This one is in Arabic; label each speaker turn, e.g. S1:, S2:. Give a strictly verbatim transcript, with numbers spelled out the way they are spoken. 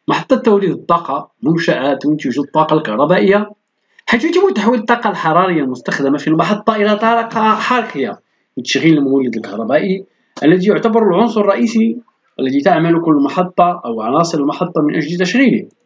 S1: محطة توليد الطاقة منشأة تنتج الطاقة الكهربائية، حيث يتم تحويل الطاقة الحرارية المستخدمة في المحطة إلى طاقة حركية لتشغيل المولد الكهربائي الذي يعتبر العنصر الرئيسي الذي تعمل كل محطة أو عناصر المحطة من أجل تشغيله.